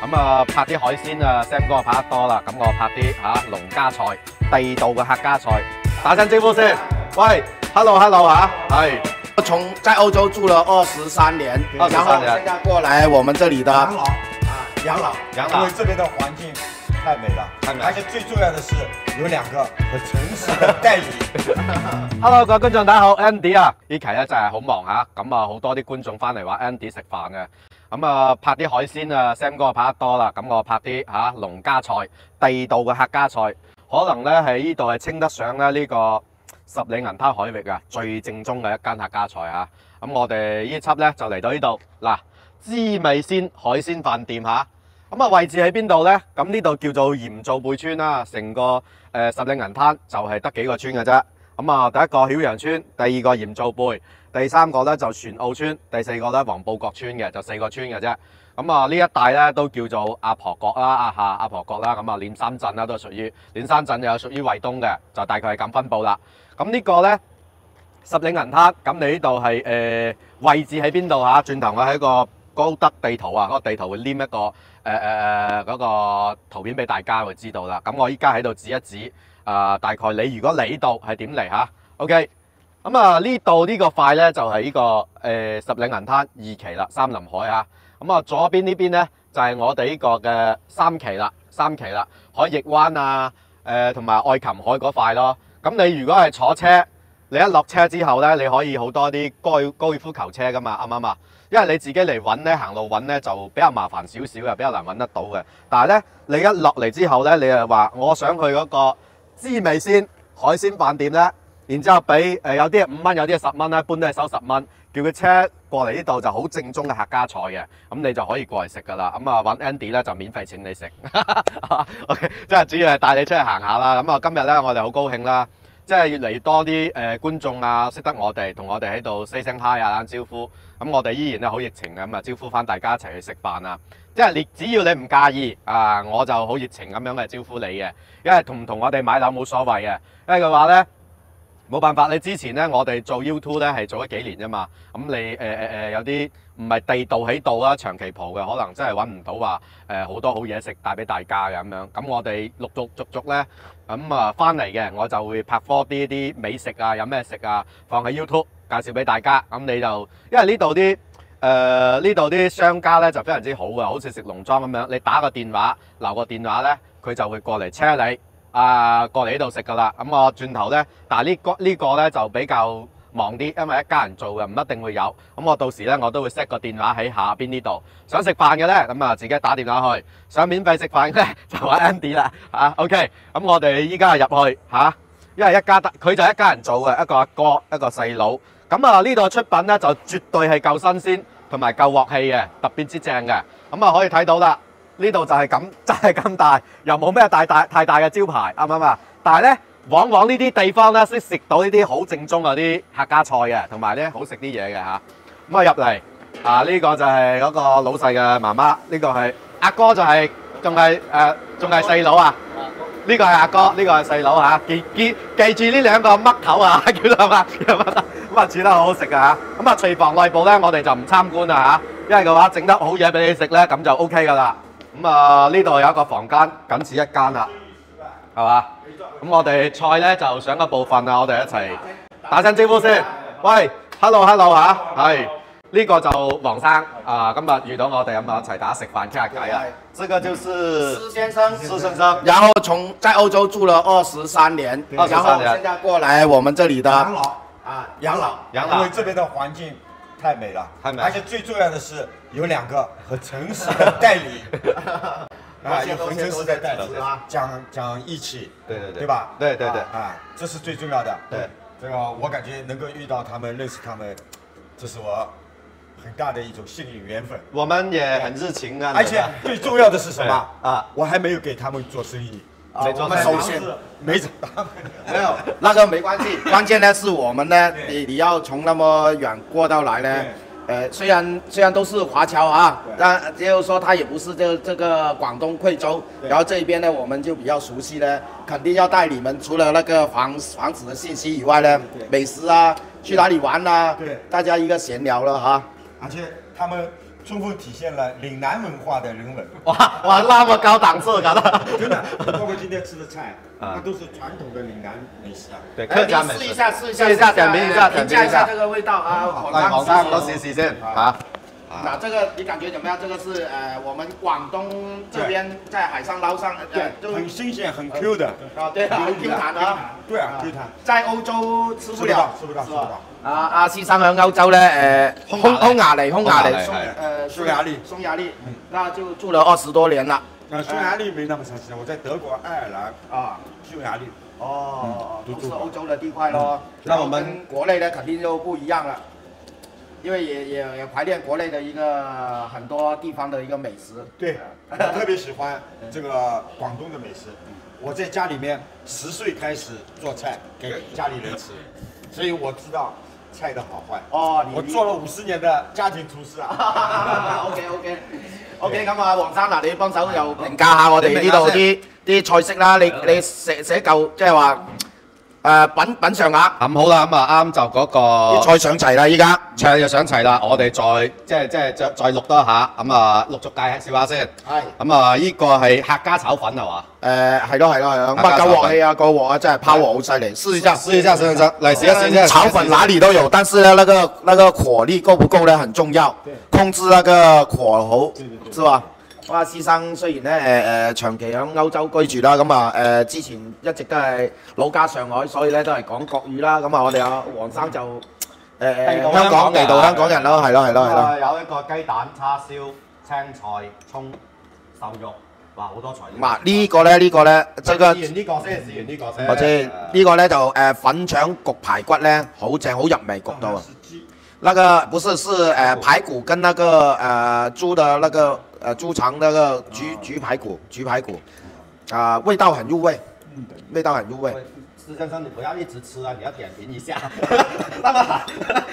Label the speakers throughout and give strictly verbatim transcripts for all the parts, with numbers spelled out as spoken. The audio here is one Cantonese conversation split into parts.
Speaker 1: 咁啊拍啲海鮮啊 ，Sam 哥拍得多啦，咁我拍啲吓農家菜，地道嘅客家菜，打聲招呼先。喂 ，hello hello 吓，係。
Speaker 2: 从在欧洲住了二十三年，
Speaker 1: 二十三年，
Speaker 2: 现在过来我们这里的
Speaker 3: 养老啊，养老，
Speaker 1: 养老，
Speaker 3: 因为这边的环境太美了，
Speaker 1: 太美，
Speaker 3: 而且最重要的是有兩個很誠實的代理。
Speaker 1: Hello， 各位觀眾大家好 ，Andy 啊，呢期咧真係好忙嚇，咁啊好多啲觀眾翻嚟話 Andy 食飯嘅，咁啊拍啲海鮮啊 ，Sam 哥拍得多啦，咁我拍啲嚇農家菜，地道嘅客家菜，可能咧喺呢度係稱得上咧呢個十里銀灘海域啊最正宗嘅一間客家菜嚇，咁我哋呢輯咧就嚟到呢度嗱，滋味鮮海鮮飯店嚇。 咁啊位置喺邊度呢？咁呢度叫做鹽造貝村啦，成個誒、呃、十里銀灘就係得幾個村嘅啫。咁啊，第一個曉陽村，第二個鹽造貝，第三個咧就船澳村，第四個咧黃埔角村嘅，就四個村嘅啫。咁啊呢一帶咧都叫做阿婆角啦，啊嚇阿婆角啦，咁啊練山鎮啦都屬於練山鎮又屬於惠東嘅，就大概係咁分佈啦。咁呢個咧十里銀灘，咁你呢度係誒位置喺邊度嚇？轉頭我喺個高德地圖啊，嗰、那個地圖會黏一個誒誒誒嗰個圖片俾大家會知道啦。咁我依家喺度指一指啊、呃，大概你如果嚟呢度係點嚟嚇 ？OK， 咁啊呢度呢個塊咧就係、是、呢、這個誒、呃、十里銀灘二期啦，三林海啊。咁啊左邊呢邊咧就係、是、我哋呢個嘅三期啦，三期啦，海逸灣啊誒同埋愛琴海嗰塊咯。咁你如果係坐車，你一落車之後咧，你可以好多啲高高爾夫球車噶嘛，啱唔啱啊？因為你自己嚟揾咧，行路揾咧就比較麻煩少少嘅，比較難揾得到嘅。但係咧，你一落嚟之後咧，你又話我想去嗰個滋味鮮海鮮飯店咧，然之後俾誒有啲係五蚊，有啲係十蚊啦，一般都係收十蚊。叫佢車過嚟呢度就好正宗嘅客家菜嘅，咁你就可以過嚟食噶啦。咁啊揾 Andy 咧就免費請你食。OK， 即係主要係帶你出去行下啦。咁啊今日咧我哋好高興啦。 即係越嚟越多啲誒、呃、觀眾啊，識得我哋，同我哋喺度 say 聲 hi 啊，打招呼。咁我哋依然咧好熱情嘅，咁啊招呼翻大家一齊去食飯啊！即係你只要你唔介意啊，我就好熱情咁樣嘅招呼你嘅。因為同唔同我哋買樓冇所謂嘅，因為嘅話咧冇辦法，你之前咧我哋做 YouTube 咧係做咗幾年啫嘛。咁你誒誒誒有啲唔係地道喺度啦，長期蒲嘅，可能真係揾唔到話誒好多好嘢食帶俾大家嘅咁樣。咁我哋陸陸續續咧。 咁啊，翻嚟嘅我就會拍多啲啲美食啊，有咩食啊，放喺 YouTube 介紹俾大家。咁你就因為呢度啲誒呢度啲商家咧就非常之好嘅，好似食農莊咁樣，你打個電話留個電話咧，佢就會過嚟車你啊過嚟呢度食噶啦。咁我轉頭咧，但係呢個呢個咧就比較忙啲，因為一家人做嘅唔一定會有。咁我到時咧我都會 set 個電話喺下邊呢度，想食飯嘅咧咁啊自己打電話去，想免費食飯嘅咧就揾 Andy 啦嚇。OK， 咁我哋依家入去嚇、啊，因為一家佢就一家人做嘅，一個阿哥一個細佬。咁啊呢度出品咧就絕對係夠新鮮同埋夠鑊氣嘅，特別之正嘅。咁啊可以睇到啦，呢度就係咁，真係咁大，又冇咩大大太大嘅招牌，啱唔啱啊？但係咧。 往往呢啲地方咧，識食到呢啲好正宗嗰啲客家菜嘅，同埋咧好食啲嘢嘅嚇。咁啊入嚟啊，呢、這個就係嗰個老細嘅媽媽，呢、這個係阿哥就係仲係誒仲係細佬啊。呢、這個係阿哥，呢、這個係細佬嚇。記記記住呢兩個嘜頭啊，叫做乜乜乜咁啊煮得好好食嘅嚇。咁啊廚房內部咧，我哋就唔參觀啦嚇，因為嘅話整得好嘢俾你食咧，咁就 O K 噶啦。咁啊呢度有一個房間，僅此一間啦，係嘛？ 咁我哋菜咧就上個部分啊，我哋一齊打聲招呼先。喂 ，hello hello 嚇，係呢個就黃生啊，今日遇到我哋咁啊，一齊大家食飯傾下偈啊。這個就是施先生，施先生。
Speaker 2: 然後從在歐洲住了二十三年，
Speaker 1: 二十三年，
Speaker 2: 然後現在過來我們這裡的
Speaker 3: 養老
Speaker 2: 啊養老，
Speaker 1: 養老，
Speaker 3: 因為這邊的環境太美了，
Speaker 1: 太美，
Speaker 3: 而且最重要的是有兩個很誠實的代理。啊，有很誠實的代理，講講義氣，
Speaker 1: 對對對，
Speaker 3: 對吧？
Speaker 1: 對對對，
Speaker 3: 啊，這是最重要的。
Speaker 1: 對，
Speaker 3: 這個我感覺能夠遇到他們，認識他們，這是我很大的一種幸運緣分。
Speaker 1: 我們也很熱情啊，
Speaker 3: 而且最重要的是什麼
Speaker 1: 啊？
Speaker 3: 我還沒有給他們做生意，
Speaker 1: 沒做
Speaker 2: 生意，
Speaker 3: 首先沒找他們，
Speaker 2: 沒有那個沒關係，關鍵呢是我們呢，你你要從那麼遠過到來呢。 呃，雖然雖然都是華僑啊，但就是說他也不是這這個廣東貴州，然後這一邊呢，我們就比較熟悉呢，肯定要帶你們除了那個房房子的信息以外呢，美食啊，去哪裡玩啊，對，大家一個閒聊了哈。
Speaker 3: 而且他們充分体现了岭南文化的人文。
Speaker 1: 哇哇，那么高档次，搞的。
Speaker 3: 真的，包括今天吃的菜，那都是传统的岭南美食啊。
Speaker 1: 对，客家美食。
Speaker 2: 试一下，试一下，
Speaker 1: 试一下，点评一下，
Speaker 2: 评价一下这个味道啊。
Speaker 1: 来，黄山都试试先啊。
Speaker 2: 那这个你感觉怎么样？这个是呃，我们广东这边在海上捞上，
Speaker 3: 对，很新鲜，很 Q 的。
Speaker 2: 啊，对啊，很 Q 弹的啊。
Speaker 3: 对啊 ，Q 弹。
Speaker 2: 在歐洲吃不了，
Speaker 3: 吃不到，吃不到。
Speaker 2: 啊阿先生喺歐洲咧，誒匈匈牙利，匈牙利，
Speaker 3: 匈呃匈牙利，
Speaker 2: 匈牙利，那就住了二十多年了。
Speaker 3: 呃，匈牙利没那么长时间，我在德國、愛爾蘭啊，匈牙利。
Speaker 2: 哦，都是歐洲的地塊咯。
Speaker 1: 那我們
Speaker 2: 國內呢肯定就不一樣了。因為也也也懷念國內的一個很多地方的一個美食。
Speaker 3: 對，我特別喜歡這個廣東的美食。我在家裡面十歲開始做菜給家裡人吃，所以我知道菜的好壞。
Speaker 2: 哦，
Speaker 3: 我做了五十年的家庭廚師啊。
Speaker 2: OK OK OK， 咁啊，黃生嗱，你幫手又評價下我哋呢度啲啲菜式啦。你你寫寫嚿即係話。誒品品嚐下，
Speaker 1: 咁好啦，咁啊啱就嗰個
Speaker 2: 啲菜上齊啦，依家
Speaker 1: 菜就上齊啦，我哋再即係即係再再錄多下，咁啊陸續介紹下先。係。咁啊，呢個係客家炒粉係嘛？
Speaker 2: 誒係咯係咯係咯，咁啊夠鑊氣啊個鑊啊真係拋鑊好犀利，試一下
Speaker 1: 試一下試一下，嚟試一試先。
Speaker 2: 炒粉哪裡都有，但是呢那個那個火力夠不夠呢很重要，控制那個火候，是吧？哇！先生雖然咧誒誒長期喺歐洲居住啦，咁啊誒之前一直都係老家上海，所以咧都係講國語啦。咁啊，我哋阿黃生就誒誒香港地道香港人咯，係咯係咯係咯。
Speaker 1: 有一個雞蛋、叉燒、青菜、葱、瘦肉，哇好多材料。
Speaker 2: 嗱呢個咧呢個咧，這個
Speaker 1: 試完呢個先，試完呢個先。
Speaker 2: 我知呢個咧就誒粉腸焗排骨咧，好正好入味焗到啊！那個不是是誒排骨跟那個誒豬的那個。呃，豬腸那個焗焗排骨，焗排骨，啊、呃，味道很入味，味道很入味。
Speaker 1: 施先生，你不要一直吃啊，你要點評一下。那麼好。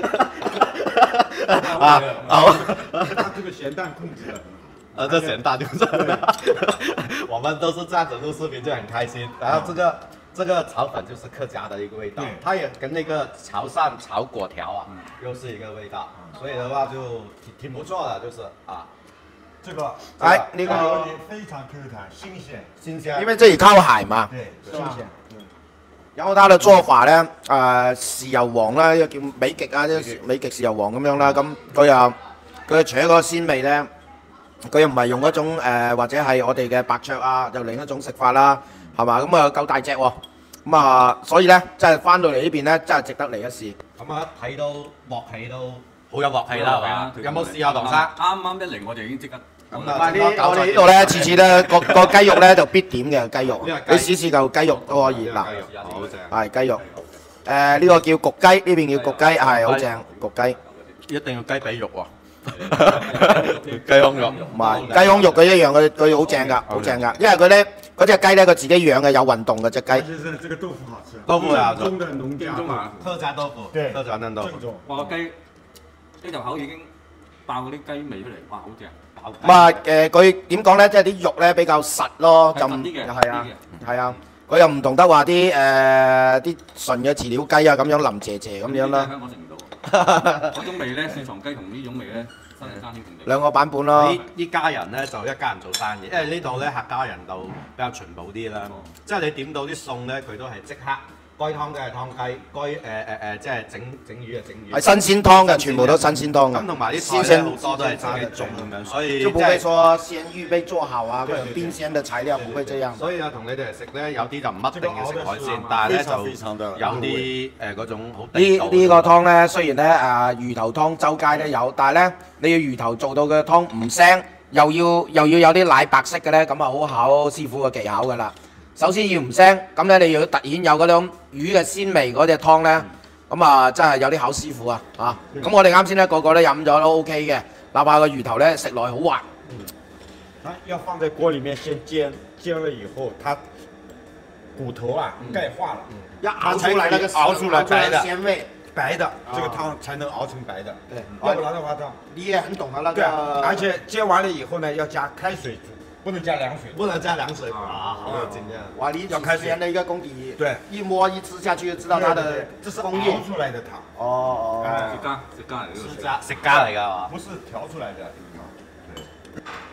Speaker 1: 啊，好。
Speaker 3: 他這個鹹淡控制得很好。
Speaker 1: 呃，這鹹淡就是我們都是這樣子錄視頻就很開心。然後這個這個炒粉就是客家的一個味道，它也跟那個潮汕炒粿條啊，又是一個味道，所以的話就挺挺不錯的，就是啊。
Speaker 3: 這個
Speaker 2: 哎，那個
Speaker 3: 非常 Q 彈，新鮮，
Speaker 1: 新鮮，
Speaker 2: 因為這裡靠海嘛，
Speaker 3: 對，新鮮。
Speaker 2: 然後它的做法咧，誒豉油皇啦，又叫美極啊，啲美極豉油皇咁樣啦，咁佢又佢除咗個鮮味咧，佢又唔係用一種誒或者係我哋嘅白灼啊，就另一種食法啦，係嘛？咁啊夠大隻喎，咁啊所以咧，真係翻到嚟呢邊咧，真係值得嚟一試。
Speaker 1: 咁啊睇到鑊氣都好有鑊氣啦，係嘛？有冇試啊，唐生？
Speaker 4: 啱啱一嚟我就已經即刻。
Speaker 2: 咁啊！我哋呢度咧，次次咧個個雞肉咧就必點嘅雞肉，你試試嚿雞肉都可以嗱，係雞肉。誒呢個叫焗雞，呢邊叫焗雞，係好正焗雞。
Speaker 1: 一定要雞髀肉喎，雞胸肉。
Speaker 2: 唔係雞胸肉佢一樣，佢佢好正㗎，好正㗎，因為佢咧嗰隻雞咧佢自己養嘅，有運動嘅隻雞。
Speaker 3: 就是這個豆腐好吃，
Speaker 1: 豆腐啊，
Speaker 3: 中的農家豆腐，
Speaker 1: 客家豆腐，
Speaker 3: 對，
Speaker 1: 客家嫩豆腐。
Speaker 4: 哇個雞一入口已經爆嗰啲雞味出嚟，哇好正！
Speaker 2: 咁啊誒，佢點講咧？即係啲肉咧比較實咯，就唔
Speaker 4: 係
Speaker 2: 啊，係啊，佢又唔同得話啲誒啲純嘅飼料雞啊咁樣腍謝謝咁樣啦。
Speaker 4: 香港食唔到，嗰種味咧，雪藏雞同呢種味咧，真係爭天共地。
Speaker 2: 兩個版本咯。
Speaker 1: 呢家人咧就一家人做生意，因為呢度咧客家人就比較循步啲啦，即係你點到啲餸咧，佢都係即刻。該湯嘅係湯雞，該誒誒誒即係整整魚嘅整魚。係新鮮湯嘅，全部都新鮮湯嘅。咁同埋啲鮮鮮好多都係自己種咁樣，所以就不會說先預備做好啊，或者冰鮮嘅材料唔會這樣。所以啊，同你哋嚟食咧，有啲就唔一定要食海鮮，但係咧就有啲誒嗰種好地道。呢呢個湯咧，雖然咧誒魚頭湯周街都有，但係咧你要魚頭做到嘅湯唔腥，又要又要有啲奶白色嘅咧，咁啊好考師傅嘅技巧㗎啦。首先要唔腥，咁咧你要突顯有嗰種魚嘅鮮味嗰隻湯咧，咁啊真係有啲考師傅啊嚇。咁我哋啱先咧個個都飲咗都 OK 嘅，哪怕個魚頭咧食落去好滑。
Speaker 3: 它要放在鍋裡面先煎，煎了以後，它骨頭啊鈣化了，
Speaker 2: 一熬出來那個
Speaker 3: 熬出來白的
Speaker 2: 鮮味，
Speaker 3: 白的這個湯才能熬成白的。對，要不然的話它
Speaker 2: 你也很懂得那個。
Speaker 3: 對，而且煎完了以後呢，要加開水煮。不能加涼水，
Speaker 1: 不能加涼水啊！好有經驗。
Speaker 2: 哇，你要開始的一個功底，
Speaker 3: 對，
Speaker 2: 一摸一吃下去就知道它的
Speaker 3: 這是熬出來的湯。
Speaker 2: 哦哦，
Speaker 4: 食家食家嚟嘅。
Speaker 1: 食家食家嚟㗎係嘛？
Speaker 3: 不是調出來的。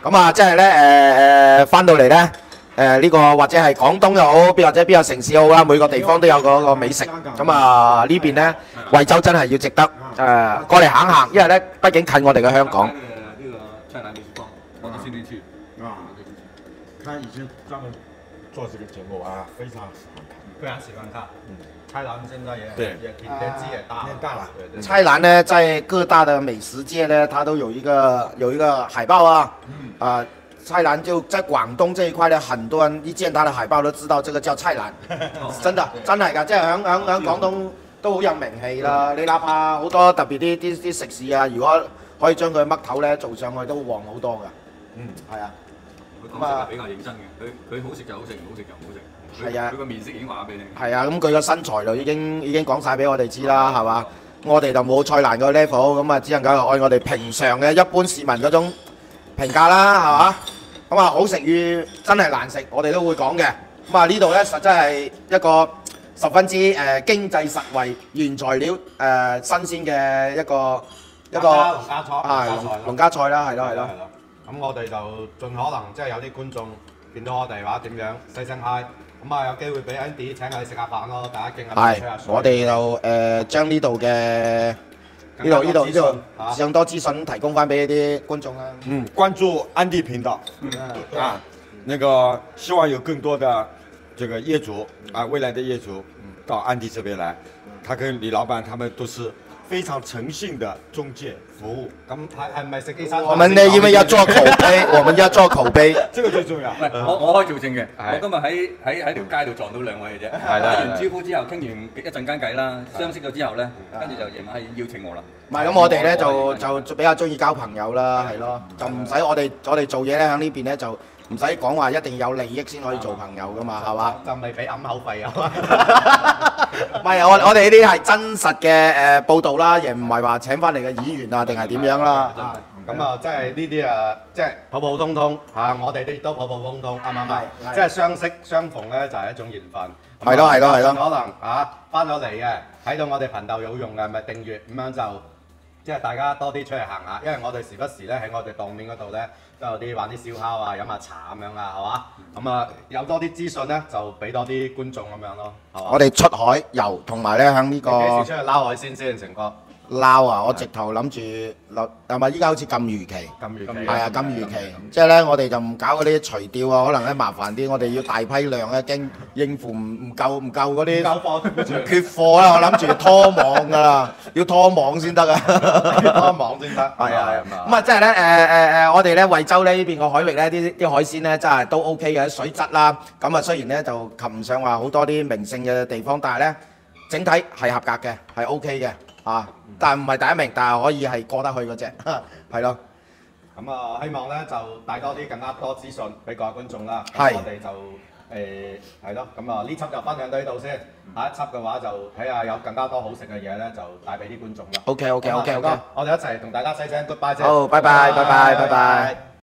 Speaker 2: 咁啊，即係咧誒誒，翻到嚟咧。誒呢個或者係廣東又好，邊或者邊個城市好啦，每個地方都有嗰個美食。咁啊呢邊咧，惠州真係要值得誒過嚟行行，因為咧畢竟近我哋嘅香港。
Speaker 4: 呢個菜南美食坊，我到先天去
Speaker 3: 啊，他以前專門做這個節目啊，非常喜歡看。
Speaker 1: 非常喜歡看。嗯，菜籃現在也
Speaker 3: 對
Speaker 1: 也年紀也大，
Speaker 3: 年大了。
Speaker 1: 對對。
Speaker 2: 菜籃呢，在各大的美食界呢，它都有一個有一個海報啊。嗯。啊。菜籃就在廣東這一塊呢，很多人一見它的海報都知道這個叫菜籃，真的真係㗎，即係響響響廣東都好有名氣啦。你哪怕好多特別啲啲啲食肆啊，如果可以將佢嘜頭咧做上去，都旺好多㗎。嗯，係啊。
Speaker 4: 佢講食係比較認真嘅，佢佢好食就好食，唔好食就唔好食。係啊。佢個面色已經話俾你。
Speaker 2: 係啊，咁佢個身材就已經已經講晒俾我哋知啦，係嘛？我哋就冇菜籃個 level，咁啊只能夠按我哋平常嘅一般市民嗰種評價啦，係嘛？咁啊，好食與真係難食，我哋都會講嘅。咁啊，呢度咧實真係一個十分之誒、呃、經濟實惠、原材料誒、呃、新鮮嘅一個一個
Speaker 1: 農家菜
Speaker 2: 啊農農家菜啦，係咯係咯。
Speaker 1: 咁我哋就盡可能即係有啲觀眾見到我哋話點樣細聲嗨，咁啊有機會俾 Andy 請佢哋食下飯咯，大家傾下吹下水。
Speaker 2: 我哋就誒將呢度嘅。呢度呢度呢度更多資訊提供翻俾啲觀眾啦。
Speaker 3: 嗯，關注安迪頻道。嗯啊，那個希望有更多的這個業主啊，未來的業主到安迪這邊來，他跟李老闆他們都是非常誠信的中介服務。
Speaker 1: 咁係係咪食啲生？
Speaker 2: 我們呢因為要做口碑，我們要做口碑，
Speaker 3: 這個最重要。
Speaker 4: 我我可以做證嘅，我今日喺喺喺條街度撞到兩位嘅啫。係啦。打完招呼之後，傾完一陣間偈啦，相識咗之後咧，跟住就夜晚係邀請我啦。
Speaker 2: 唔係咁，我哋咧就就比較中意交朋友啦，係咯，就唔使我哋我哋做嘢咧喺呢邊咧就唔使講話一定有利益先可以做朋友噶嘛，係嘛？
Speaker 1: 就未俾揞口費啊！
Speaker 2: 唔係我我哋呢啲係真實嘅誒報導啦，而唔係話請翻嚟嘅議員啊定係點樣啦。
Speaker 1: 咁啊，即係呢啲啊，即係普普通通嚇，我哋啲都普普通通，啱唔啱？即係相識相逢咧，就係一種緣分。
Speaker 2: 係咯係咯係咯。
Speaker 1: 可能嚇翻咗嚟嘅，睇到我哋頻道有用嘅，咪訂閱咁樣就。即係大家多啲出去行下，因為我哋時不時咧喺我哋檔面嗰度咧都有啲玩啲燒烤啊、飲下茶咁樣啊，係嘛？咁啊有多啲資訊咧，就俾多啲觀眾咁樣咯，係嘛？
Speaker 2: 我哋出海遊同埋咧喺呢個
Speaker 1: 幾時出去撈海鮮先，成哥？
Speaker 2: 撈啊！我直頭諗住諗，係咪依家好似禁漁期？
Speaker 1: 禁漁期
Speaker 2: 係啊，禁漁期。即係咧，我哋就唔搞嗰啲垂釣啊，可能咧麻煩啲。我哋要大批量咧，驚應付唔唔夠唔夠嗰啲缺貨啦。我諗住拖網㗎啦，要拖網先得啊，
Speaker 1: 拖網先得。係啊，
Speaker 2: 咁啊，即係咧誒誒誒，我哋咧惠州咧呢邊個海域咧啲啲海鮮咧真係都 OK 嘅，水質啦。咁啊，雖然咧就及唔上話好多啲名勝嘅地方，但係咧整體係合格嘅，係 OK 嘅。啊！但係唔係第一名，但係可以係過得去嗰隻，係咯。
Speaker 1: 咁啊，希望咧就帶多啲更加多資訊俾各位觀眾啦。
Speaker 2: 係。
Speaker 1: 我哋就誒係咯，咁啊呢輯就分享到呢度先。下一輯嘅話就睇下有更加多好食嘅嘢咧，就帶俾啲觀眾啦。
Speaker 2: OK OK OK OK。
Speaker 1: 我哋一齊同大家 say 聲 goodbye 先。
Speaker 2: 好，拜拜拜拜拜拜。